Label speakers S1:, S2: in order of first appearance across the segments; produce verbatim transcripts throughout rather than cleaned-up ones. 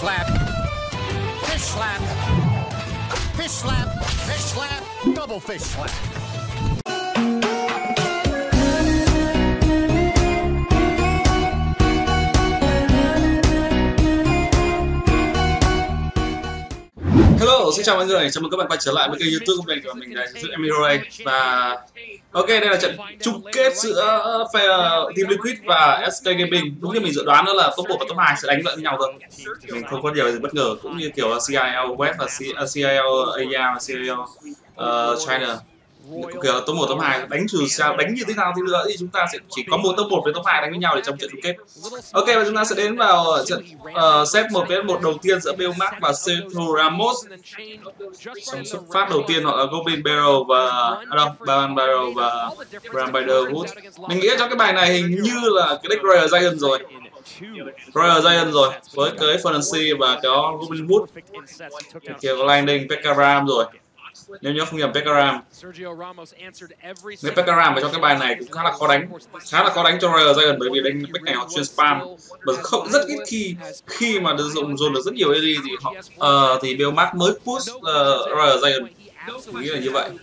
S1: slap. Fish slap. Fish slap. Fish slap. Double fish slap.
S2: Hello, xin chào mọi người, chào mừng các bạn quay trở lại với kênh YouTube của mình, của mình là Royale. Và ok, đây là trận chung kết giữa Team Liquid và ét ca Gaming. Đúng như mình dự đoán đó là top một và top hai sẽ đánh lẫn nhau thôi. Mình không có điều gì bất ngờ, cũng như kiểu xê rờ lờ West và xê rờ lờ a e a và xê rờ lờ uh, China. Kiểu top một, top hai đánh trừ sao, đánh như thế nào thì nữa thì chúng ta sẽ chỉ có một top một với top hai đánh với nhau để trong trận chung kết. Ok, và chúng ta sẽ đến vào trận uh, set một với một đầu tiên giữa Bellmark và Sergio Ramos. Trong xuất phát đầu tiên họ là Goblin Barrel và à đâu, Baron Barrel và Rambider Wood. Mình nghĩ trong cái bài này hình như là cái deck Royal Giant rồi. Royal Giant rồi với cái Furnace và có Goblin Wood. Kia có Lightning, Pekaram rồi. Nếu nhớ không nhầm Pekaram. Nếu Pekaram ở trong cái bài này cũng khá là khó đánh, khá là khó đánh cho Royal Giant bởi vì đánh deck này họ chuyên spam và không rất ít khi khi mà được dùng dồn được rất nhiều a đê thì họ uh, thì Bellmark mới push uh, Royal Giant. Mình nghĩ là như vậy.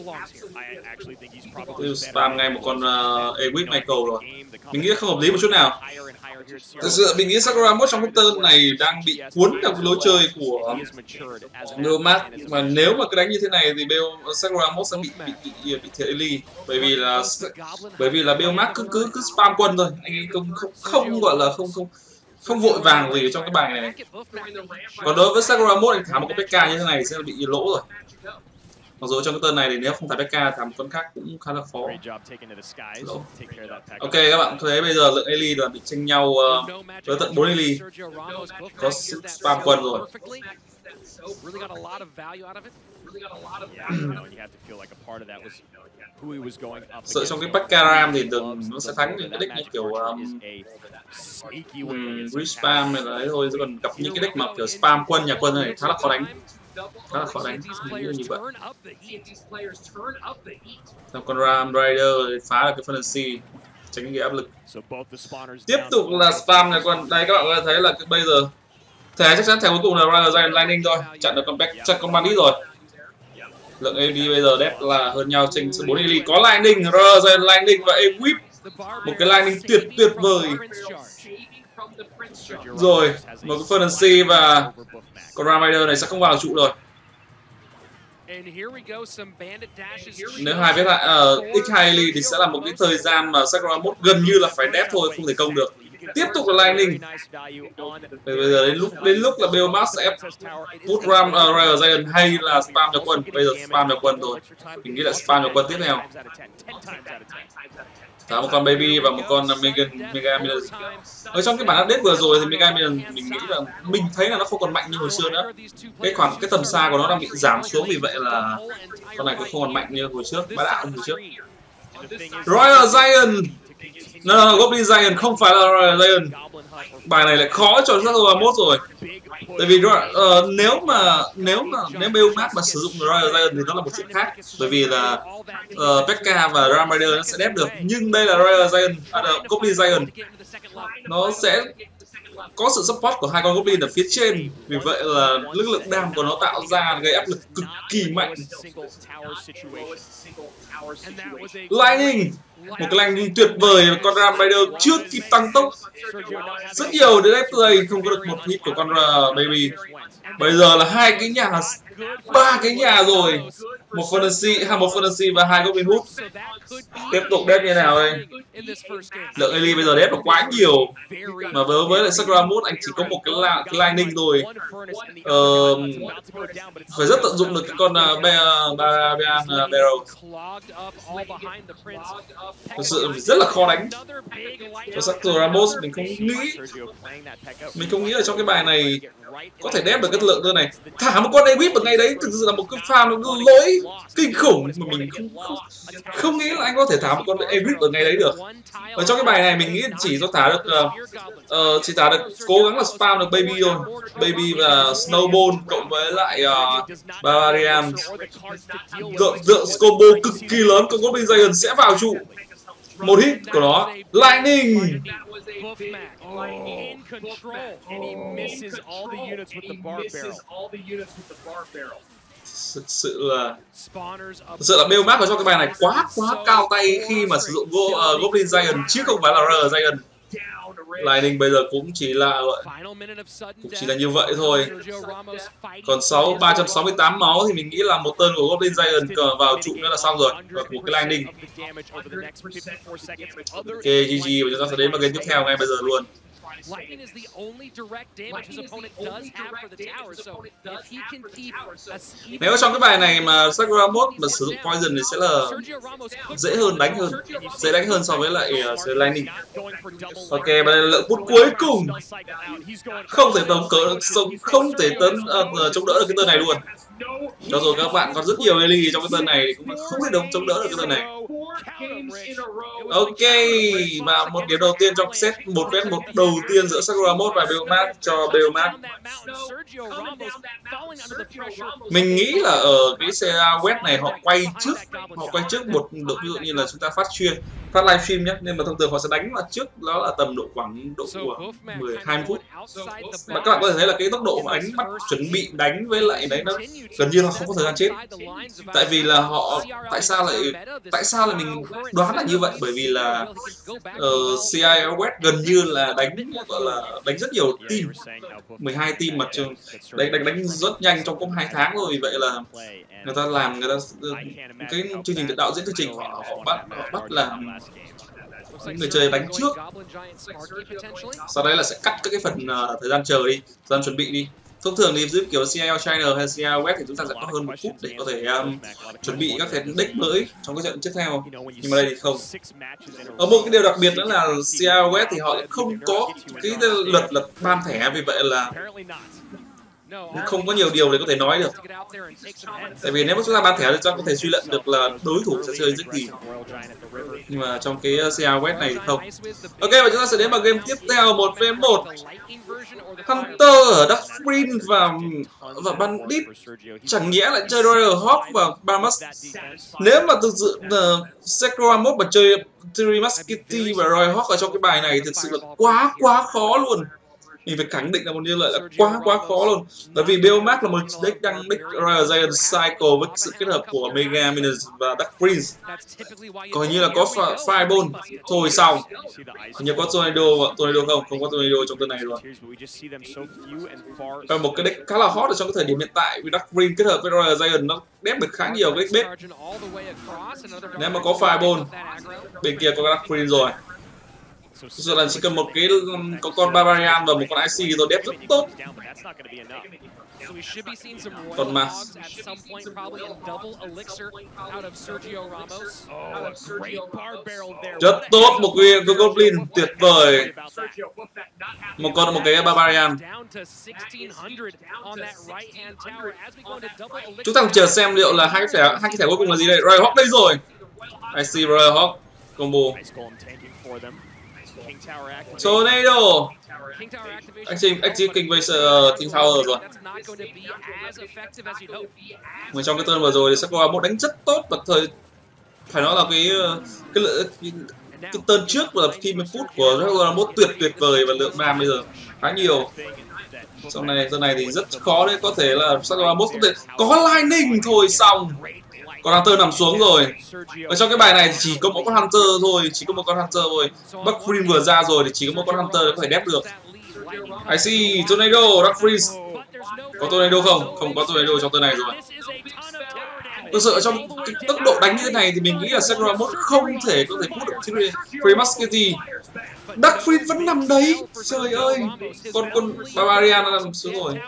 S2: Tôi spam ngay một con uh, Ewit Michael rồi. Mình nghĩ không hợp lý một chút nào. Thực sự mình nghĩ Sergio Ramos trong cái turn này đang bị cuốn theo cái lối chơi của Bellmark, mà nếu mà cứ đánh như thế này thì Sergio Ramos sẽ bị bị bị, bị thiệt Eli, bởi vì là bởi vì là Bellmark cứ cứ cứ spam quân thôi, anh ấy không không không gọi là không không không vội vàng gì trong cái bài này. Còn đối với Sergio Ramos thì thả một con pê ca như thế này sẽ bị lỗ rồi. Mặc dù trong cái turn này thì nếu không thả pê ca thả một con khác cũng khá là khó. Ok các bạn thấy bây giờ lượng Eli là bị tranh nhau uh, tới tận bốn Eli. Có spam quân rồi. Sợ trong cái Pekaram thì đừng nó sẽ thắng những cái deck như kiểu um, um, respam này là đấy thôi, còn gặp những cái deck mà kiểu spam quân nhà quân này khá là khó đánh. Khá là khó đánh như vậy. Xong con Ram Rider phá được cái Furnace, tránh cái áp lực. Tiếp tục là spam này, còn đây các bạn có thể thấy là bây giờ thẻ chắc chắn thẻ cuối cùng là Royal Giant Lightning thôi, chặn được con back, chặn con Bandit rồi. Lượng a đê bây giờ đẹp là hơn nhau trên số bốn a đê. Có Lightning, Royal Giant Lightning và Equip, một cái Lightning tuyệt tuyệt vời. Rồi một cái Furnace và con Ram Rider này sẽ không vào trụ rồi. Nếu hai viết lại ở uh, x hai thì sẽ là một cái thời gian mà Sergio Ramos gần như là phải đép thôi, không thể công được. Tiếp tục là Lightning. Bây giờ đến lúc đến lúc là Bellmark sẽ put Ram uh, Royal Giant hay là spam cho quân. Bây giờ spam cho quân rồi. Mình nghĩ là spam cho quân tiếp theo. Thả một con Baby và một con Megan Mega Million. Ở trong cái bản update vừa rồi thì Mega Million mình nghĩ là mình thấy là nó không còn mạnh như hồi xưa nữa. Cái khoảng cái tầm xa của nó đang bị giảm xuống, vì vậy là con này cũng không còn mạnh như hồi trước, bá đạo như hồi trước. Royal Giant. No, no, no, Goblin Giant không phải là Royal Giant. Bài này lại khó cho Sergio Ramos rồi. Tại vì uh, nếu mà nếu mà nếu Bellmark mà sử dụng Royal Giant thì nó là một chuyện khác, bởi vì là uh, Pekka và Ram Rider nó sẽ đép được, nhưng đây là Royal Giant, à, Goblin Giant, nó sẽ có sự support của hai con Goblin ở phía trên, vì vậy là lực lượng đam của nó tạo ra gây áp lực cực kỳ mạnh. Lightning, một cái Lightning tuyệt vời, con Ram Rider chưa kịp tăng tốc, rất nhiều để đép tươi, không có được một hit của con uh, Baby. Bây giờ là hai cái nhà, ba cái nhà rồi, một Furnace, hai một Furnace và hai Goblin Hood. Tiếp tục đép như nào đây? Lượng Eli bây giờ đép nó quá nhiều, mà với với lại Sergio Ramos anh chỉ có một cái, là, cái Lightning thôi. Uh, phải rất tận dụng được cái con uh, Baron Barrel. Thực sự rất là khó đánh. Và Sergio Ramos mình không nghĩ, mình không nghĩ là trong cái bài này có thể đép được cái lượng cơ này. Thả một con Ewip ở ngay đấy thực sự là một cái farm nó lỗi kinh khủng mà mình không không, không nghĩ là anh có thể thả một con Ewip ở ngay đấy được. Ở trong cái bài này mình nghĩ chỉ có thả được uh, uh, chỉ thả được cố gắng là spam được Baby thôi, Baby và Snowball cộng với lại uh, Barbarian. Lượng lượng combo cực kỳ lớn của Goblin Giant sẽ vào trụ. Một hit của nó. Lightning. Thực sự là thực sự là Belmark ở trong cái bài này quá quá cao tay khi mà sử dụng Go, uh, Goblin Giant chứ không phải là R Giant. Lightning bây giờ cũng chỉ là cũng chỉ là như vậy thôi. Còn sáu ba trăm sáu mươi tám máu thì mình nghĩ là một tên của Goblin Giant cờ vào trụ nữa là xong rồi. Và một cái Lightning. Ok, giê giê và chúng ta sẽ đến vào game tiếp theo ngay bây giờ luôn.
S3: Lightning is the only direct damage his opponent does have for the tower, so if he can keep a...
S2: Nếu trong cái bài này mà Sakura mode mà sử dụng Poison thì sẽ là dễ hơn đánh hơn, dễ đánh hơn so với lại uh, Lightning. Ok, và đây là lượng bút cuối cùng. Không thể tống cỡ, không thể tấn uh, chống đỡ được cái tên này luôn. Cho dù các bạn có rất nhiều Ellie trong cái tên này cũng không thể đồng chống đỡ được cái tên này. Ok, và một điểm đầu tiên trong set một vs một đầu tiên giữa Sakura mode và Belmark cho Belmark. Mình nghĩ là ở cái xê rờ web này họ quay trước, họ quay trước một độ, ví dụ như là chúng ta phát stream, phát livestream nhé, nên mà thông thường họ sẽ đánh vào trước đó là tầm độ khoảng độ của mười hai mươi phút. Và các bạn có thể thấy là cái tốc độ họ đánh bắt chuẩn bị đánh với lại đấy nó gần như là không có thời gian chết. Tại vì là họ tại sao lại tại sao lại mình đoán là như vậy, bởi vì là uh, xê rờ lờ web gần như là đánh gọi là đánh rất nhiều team, mười hai team mà trường đánh đánh đánh rất nhanh trong cũng hai tháng rồi. Vì vậy là người ta làm người ta cái chương trình đạo diễn chương trình họ, họ bắt họ bắt làm những người chơi đánh trước, sau đấy là sẽ cắt các cái phần uh, thời gian chờ đi, thời gian chuẩn bị đi. Thông thường thì giúp kiểu xê rờ lờ China hay xê rờ lờ web thì chúng ta sẽ có hơn một phút để có thể um, chuẩn bị các cái deck mới trong cái trận tiếp theo, nhưng mà đây thì không. Ở một cái điều đặc biệt nữa là xê rờ lờ web thì họ không có cái luật là ban thẻ, vì vậy là không có nhiều điều để có thể nói được. Tại vì nếu mà chúng ta ban thẻ thì chúng ta có thể suy luận được là đối thủ sẽ chơi rất gì, nhưng mà trong cái xê rờ web này thì không. Ok, và chúng ta sẽ đến vào game tiếp theo một vs một. Hunter ở Dark Green và và Bandit chẳng nhẽ lại chơi Royal Hawk và Bamus. Nếu mà thực sự uh, Sakura mode mà chơi Trimaskity và Royal Hawk ở trong cái bài này thực sự là quá quá khó luôn. Mình phải khẳng định là một như lợi là quá quá khó luôn. Bởi vì Belmark là một deck đang deck Royal Giant Cycle với sự kết hợp của Mega Minions và Dark Prince. Coi như là có Fireball thôi xong. Hình như có Tornado, Tornado không? Không có Tornado trong tên này rồi. Và một cái deck khá là hot ở trong cái thời điểm hiện tại, vì Dark Prince kết hợp với Royal Giant nó đép được khá nhiều cái deck bếp. Nếu mà có Fireball, bên kia có Dark Prince rồi. Thực sự là chỉ cần một cái có con Barbarian và một con i xê rồi đẹp rất tốt. Còn mà rất tốt, một cái Goblin tuyệt vời, một con một cái Barbarian. Chúng ta cùng chờ xem liệu là hai cái thẻ hai cái thẻ cuối cùng là gì đây. Royal Hawk đây rồi, i xê Royal Hawk combo. Tornado. Anh chị anh chị kinh với uh, King Tower rồi. Mà trong cái turn vừa rồi thì Sakura một đánh rất tốt, và thời phải nói là cái cái cái, cái turn trước là khi một phút của Sakura một tuyệt tuyệt vời, và lượng mana bây giờ khá nhiều. Sau này turn này thì rất khó đấy, có thể là Sakura một có thể có Lightning thôi xong. Con Hunter nằm xuống rồi. Ở trong cái bài này thì chỉ có một con Hunter thôi, chỉ có một con Hunter thôi. Dark Prince vừa ra rồi thì chỉ có một con Hunter có thể đép được. I see Tornado, Dark Prince. Có Tornado không? Không có Tornado trong tên này rồi. Thực sự trong cái tốc độ đánh như thế này thì mình nghĩ là Sakura mode không thể có thể put được Free Musketeer. Dark Prince vẫn nằm đấy. Trời ơi. Con con Barbarian nó nằm xuống rồi.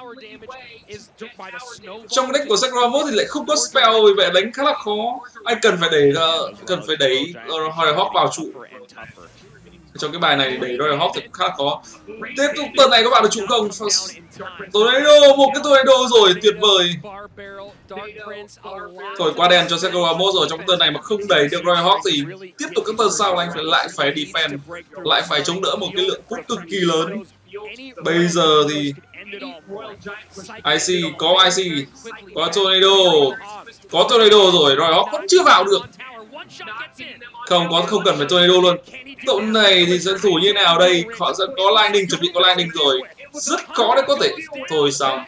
S2: Trong deck của Sakura mode thì lại không có spell, vì vậy đánh khá là khó. Anh cần phải đẩy uh, cần phải đẩy uh, Royal Hawk vào trụ. Trong cái bài này đẩy Royal Hawk thì cũng khá là khó. Tiếp tục tuần này có bạn được trụ không? Tornado, một cái Tornado rồi, tuyệt vời. Thổi qua đèn cho Sakura mode rồi. Trong cái tuần này mà không đẩy được Royal Hawk thì tiếp tục các tuần sau anh phải lại phải defend, lại phải chống đỡ một cái lượng phút cực kỳ lớn. Bây giờ thì i xê, có i xê, có Tornado, có Tornado rồi, Royal Hawk vẫn chưa vào được. Không có, không cần phải tornado luôn. Cậu này thì dẫn thủ như nào đây? Họ sẽ có lightning, chuẩn bị có lightning rồi. Rất khó đấy, có thể. Thôi xong.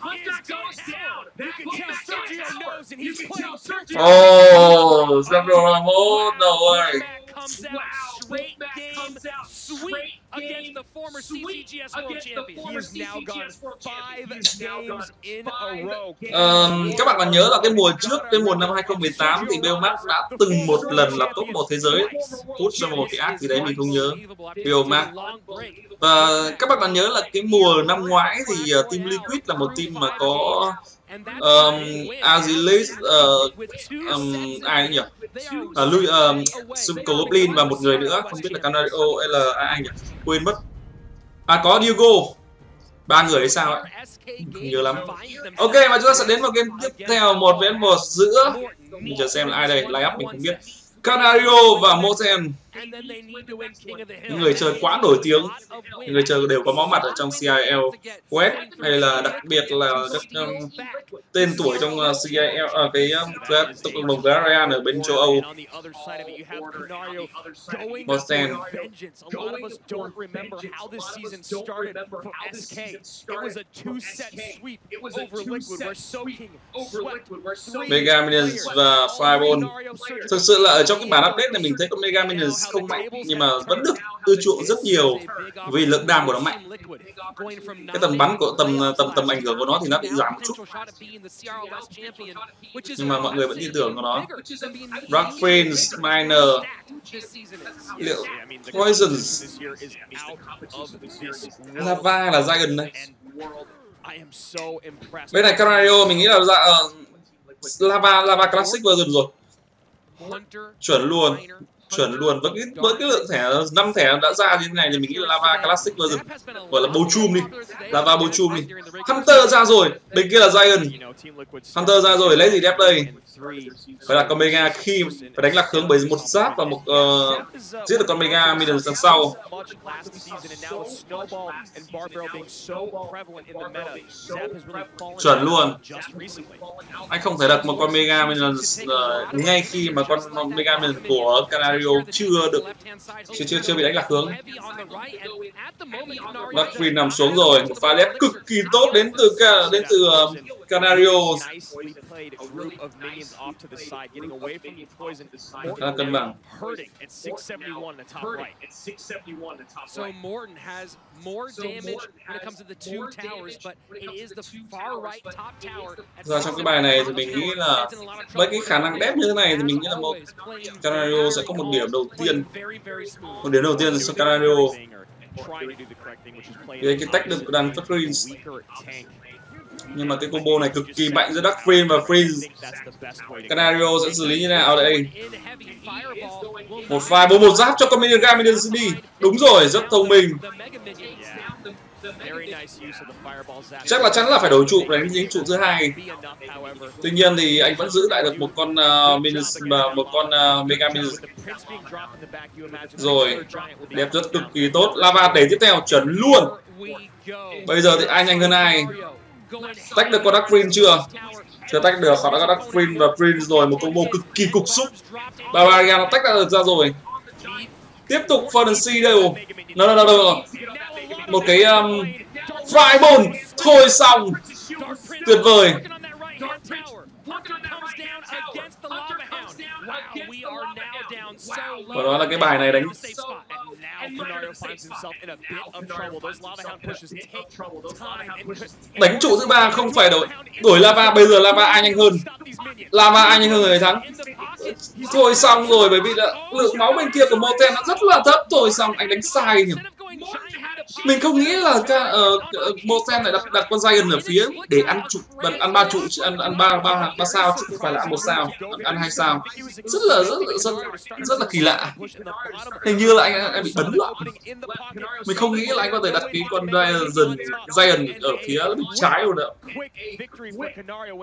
S2: Oh, Sergio Ramos, no way.
S3: Straight game sweep against the former C C G S World Champion. He has now gone five games in a row.
S2: Um, các bạn còn nhớ là cái mùa trước, cái mùa năm hai không một tám thì Biomax đã từng một lần là top một thế giới, hút cho một cái ác gì đấy mình không nhớ. Biomax. Và các bạn còn nhớ là cái mùa năm ngoái thì uh, team Liquid là một team mà có um, Azilis, uh, um, ai nhỉ? Uh, Louis, um, Super Goblin và một người nữa, không biết là Canario hay là ai anh nhỉ? Quên mất. À có Diego. Ba người hay sao ấy? Không nhớ lắm. Ok, và chúng ta sẽ đến vào game tiếp theo, một vs một giữa, mình chờ xem là ai đây, line up mình không biết. Canario và Moten. Những người chơi quá nổi tiếng, những người chơi đều có máu mặt ở trong C R L, West hay là đặc biệt là các um, tên tuổi trong uh, C R L, uh, cái cộng um, đồng Royale ở bên châu Âu. Moten. Mega Minions và Fireball. Thực sự là ở trong cái bản update này mình thấy con Mega Minions không mạnh nhưng mà vẫn được ưa chuộng rất nhiều vì lượng đam của nó mạnh. Cái tầm bắn của tầm tầm tầm ảnh hưởng của nó thì nó bị giảm một chút, nhưng mà mọi người vẫn tin tưởng vào nó. Rock Friends, Miner, liệu Poisons, Lava là Giant đây. Bên này Canario mình nghĩ là dạ, uh, Lava Lava Classic version rồi. Chuẩn luôn, chuẩn luôn. Với cái, với cái lượng thẻ năm thẻ đã ra như thế này thì mình nghĩ là Lava Classic version, gọi là bầu chum đi, Lava bầu chum đi. Hunter ra rồi, bên kia là Giant. Hunter ra rồi, lấy gì đẹp đây? Phải là con Mega khi phải đánh lạc hướng bởi một giáp và một uh, giết được con Mega Minions đằng sau. Chuẩn luôn. Anh không thể đặt một con Mega Minions uh, ngay khi mà con Mega Minions của Canario chưa được chưa chưa chưa bị đánh lạc hướng. Lucky nằm xuống rồi, một pha lép cực kỳ tốt đến từ đến từ uh, Canario. Khá là cân bằng.
S3: So Morton has more damage when it comes to the two towers, but it is the far right top tower.
S2: Ra trong cái bài này thì mình nghĩ là với cái khả năng đép như thế này thì mình nghĩ là một Canario sẽ có một điểm đầu tiên, một điểm đầu tiên là cho Canario. Cái cái tách được đàn Freeze. Nhưng mà cái combo này cực kỳ mạnh giữa Dark Frame và Freeze. Canario sẽ xử lý như thế nào đây? Một pha bố một giáp cho con Mega Minions đi. Đúng rồi, rất thông minh. Chắc là chắn là phải đổi trụ đánh những trụ thứ hai. Tuy nhiên thì anh vẫn giữ lại được một con uh, Minions và một con uh, Mega Minions. Rồi, đẹp rất cực kỳ tốt. Lava để tiếp theo chuẩn luôn. Bây giờ thì ai nhanh hơn ai? Tách được con Dark Friend chưa? Chưa tách được, họ đã có Dark Friend và Prince rồi, một combo cực kỳ cục xúc. Barbarian nó tách ra được ra rồi. Tiếp tục Furnace đều. No, no, no, no. Một cái um, Fireball. Thôi xong. Tuyệt vời. Và đó là cái bài này đánh đánh trụ thứ ba không phải đổi đổi Lava. Bây giờ Lava ai nhanh hơn, Lava ai nhanh hơn người thắng. Thôi xong rồi, bởi vì là lượng máu bên kia của Moten nó rất là thấp. Thôi xong, anh đánh sai nhỉ. Mình không nghĩ là uh, Moten lại đặt, đặt con Giant ở phía để ăn trụ, ăn ba trụ, ăn ăn ba ba ba sao chứ không phải là ăn một sao, ăn, ăn hai sao. Rất là rất là rất, rất là kỳ lạ. Hình như là anh, anh bị bấn loạn. Mình không nghĩ là anh có thể đặt cái con Giant, Giant ở phía bên trái rồi đó.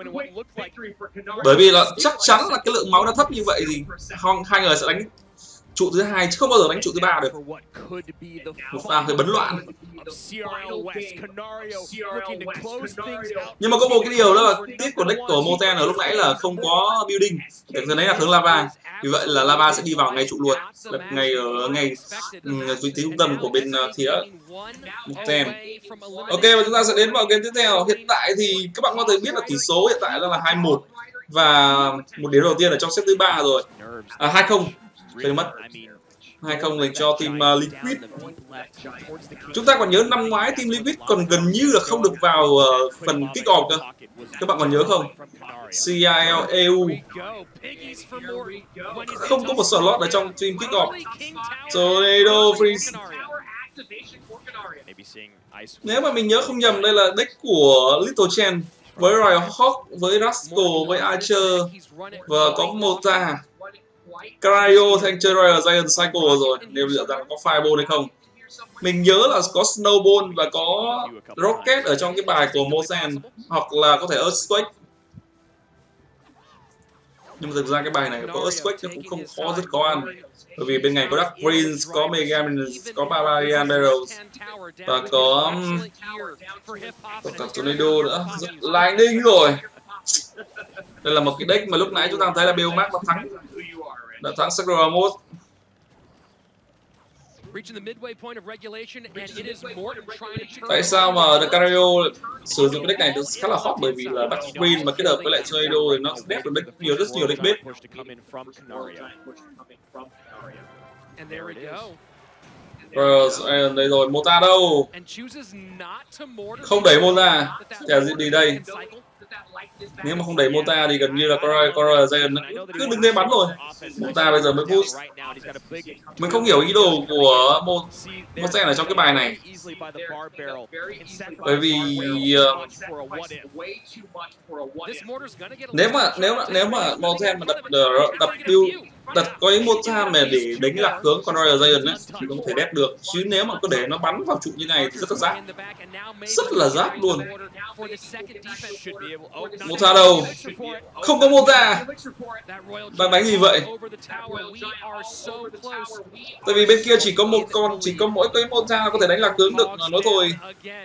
S2: Bởi vì là chắc chắn là cái lượng máu nó thấp như vậy thì hai người sẽ đánh trụ thứ hai chứ không bao giờ đánh trụ thứ ba được. Một pha hơi bấn loạn. Nhưng mà có một cái điều đó là tiếc của deck của Moten ở lúc nãy là không có building. Để giờ đấy là hướng lava. Vì vậy là lava sẽ đi vào ngay trụ luôn, ngay ở ngay vị trí trung tâm của bên phía Moten. Ok, và chúng ta sẽ đến vào game tiếp theo. Hiện tại thì các bạn có thể biết là tỷ số hiện tại là hai một và một điểm đầu tiên ở trong set thứ ba rồi. À, hai không. Quên mất. hai không dành cho team uh, Liquid. Chúng ta còn nhớ năm ngoái team Liquid còn gần như là không được vào uh, phần kick off cơ. Các bạn còn nhớ không? C R L E U không có một slot ở trong team kick off. Tornado Freeze. Nếu mà mình nhớ không nhầm, đây là deck của Little Chen với Royale Hawk, với Rascal, với Archer và có Mota. Cryo thì anh chơi Royal Giant Cycle rồi, nếu liệu rằng có Fireball hay không. Mình nhớ là có Snowball và có Rocket ở trong cái bài của Mosen, hoặc là có thể Earthquake. Nhưng mà thực ra cái bài này có Earthquake nó cũng không khó, rất khó ăn. Bởi vì bên này có Dark Prince, có Mega Minions, có Barbarian Barrels và có có cả Tornado nữa, rất Lightning rồi. Đây là một cái deck mà lúc nãy chúng ta thấy là Biomax đã thắng, đã thắng xê rờ lờ. Tại sao mà Dacario sử dụng cái deck này khá là hot, bởi vì là Dark Prince mà kết hợp với lại Tornado thì nó đép được deck nhiều, rất nhiều deck bếp. Rồi, đây rồi, Mota đâu? Không đẩy Mota, chả gì đi đây. Nếu mà không đẩy Mota thì gần như là Coral Giant cứ đứng đây bắn rồi. Mota bây giờ mới boost. Mình không hiểu ý đồ của Moten ở trong cái bài này. Bởi vì uh, nếu mà nếu mà nếu mà Moten mà đập đập build đặt có những Mota mà để đánh lạc hướng con Royal Giant ấy thì không thể đép được, chứ nếu mà có để nó bắn vào trụ như này thì rất là rác, rất là rác luôn. Mota đâu? Không có Mota. Bạn đánh gì vậy? Tại vì bên kia chỉ có một con, chỉ có mỗi cái Mota có thể đánh lạc hướng được nó thôi.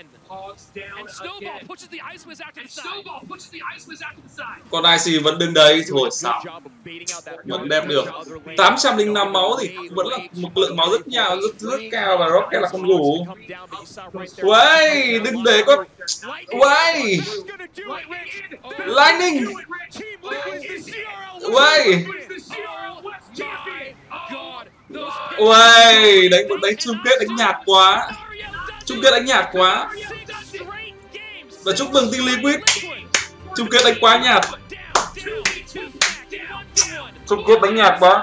S2: Còn Icy vẫn đứng đấy thôi sao? Vẫn đẹp được. tám trăm lẻ năm máu thì vẫn là một lượng máu rất nhiều, rất, rất cao, và Rocket là không đủ. Uầy, đừng để con. Uầy, Lightning. Uầy. Uầy, đánh đánh chung kết đánh nhạt quá. Chung kết đánh nhạt quá. Và chúc mừng team Liquid. Chung kết đánh quá nhạt. Chung kết đánh nhạt quá.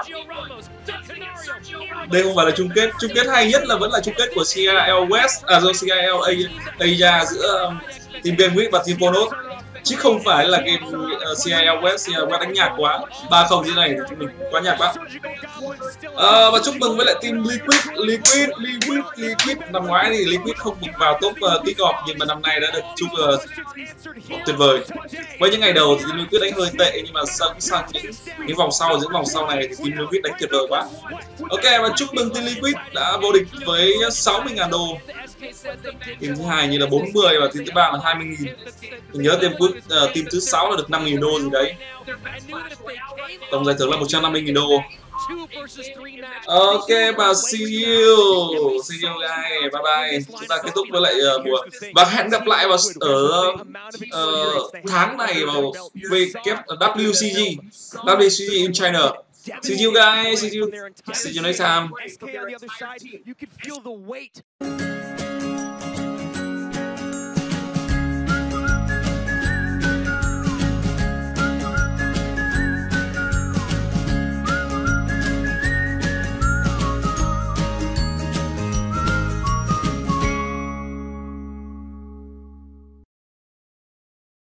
S2: Đây không phải là chung kết. Chung kết hay nhất là vẫn là chung kết của C R L West, à do C R L Asia giữa um, team Gamewit và team Ponos, chứ không phải là game uh, C R L West. C R L West đánh nhạt quá, ba không như này thì mình quá nhạt quá. À, và chúc mừng với lại team Liquid. Liquid, Liquid, Liquid. Năm ngoái thì Liquid không được vào top uh, kick off, nhưng mà năm nay đã được chúc uh, tuyệt vời. Với những ngày đầu thì Liquid đánh hơi tệ, nhưng mà sang sang những những vòng sau, những vòng sau này thì team Liquid đánh tuyệt vời quá. Ok, và chúc mừng team Liquid đã vô địch với sáu mươi nghìn đô. Team thứ hai như là bốn mươi và team thứ ba là hai mươi nghìn. Mình nhớ team uh, team thứ sáu là được năm nghìn đô gì đấy. Tổng giải thưởng là một trăm năm mươi nghìn đô. Ok, và see you, see you guys, bye bye. Chúng ta kết thúc với lại uh, buổi và hẹn gặp lại vào ở uh, tháng này vào W C G, W C G in China. See you guys, see you, see you next time.